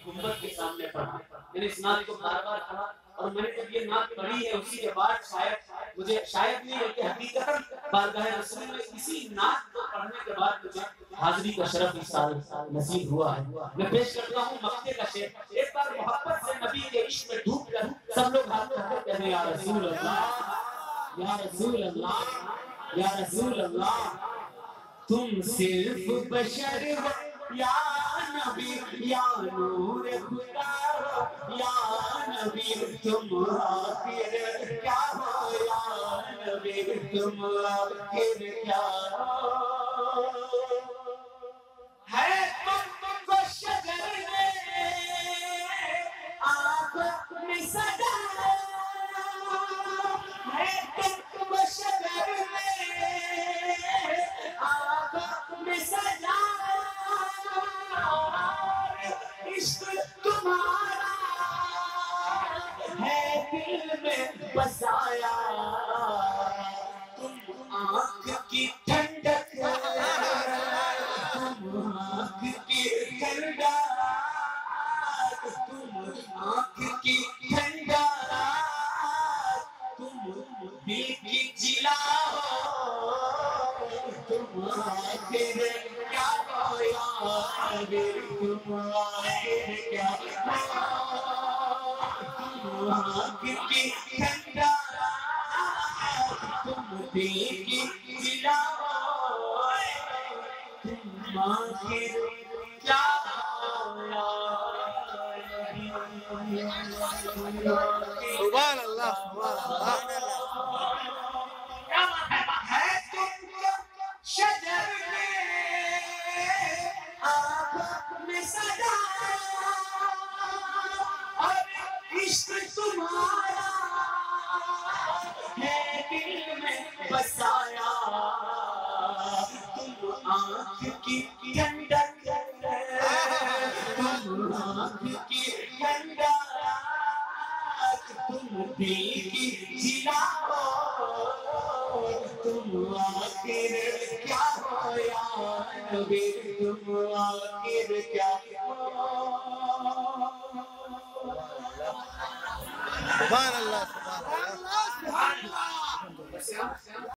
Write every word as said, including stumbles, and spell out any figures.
گنبد کے سامنے پڑھا. میں نے اس نعت کو بار بار پڑھا اور میں نے جب یہ نعت پڑھی ہے اسی کے بعد شاید مجھے شاید نہیں بلکہ حقیقتاً بارگاہ رسول میں اسی نعت کو پڑھنے کے بعد مجھے حاضری کا شرف اس سال نصیب ہوا ہے. میں پیش کرتا ہوں مکے کا شعر. ایک بار محبت سے نبی کے عشق میں ڈوب کر سب لوگ ہاتھ اٹھا کر کہنے یا رسول اللہ یا رسول اللہ یا رسول اللہ تم صرف بشر ہو یا نبی یا نور خدا ہو یا نبی تم آخر کیا ہو یا نبی تم آخر کیا ہو. ہے تم کو شجر میں آنکھ میں سجایا ہے تم کو شجر میں آنکھ میں سجایا عشق تمہارا ہے دل میں بسایا تم آنکھ کی ٹھنڈک تم آنکھ کی ٹھنڈک تم آنکھ کی ٹھنڈک تم دل کی جلا ہو تم آخر کیا ہو یا نبی تم آخر کیا ہو تم آنکھ کی ٹھنڈک تم دل کی جلا ہو تم آخر کیا ہو یا نبی. سبحان اللہ سبحان اللہ. ہے تم کو شجر میں آنکھ میں سجایا اور عشق تمہارا ہے دل میں بسایا تم آنکھ کی ٹھنڈک تم آنکھ کی ٹھنڈک تم دل کی جلا ہو تم آخر کیا ہو یا نبی تم آخر کیا ہو. سبحان اللہ سبحان اللہ.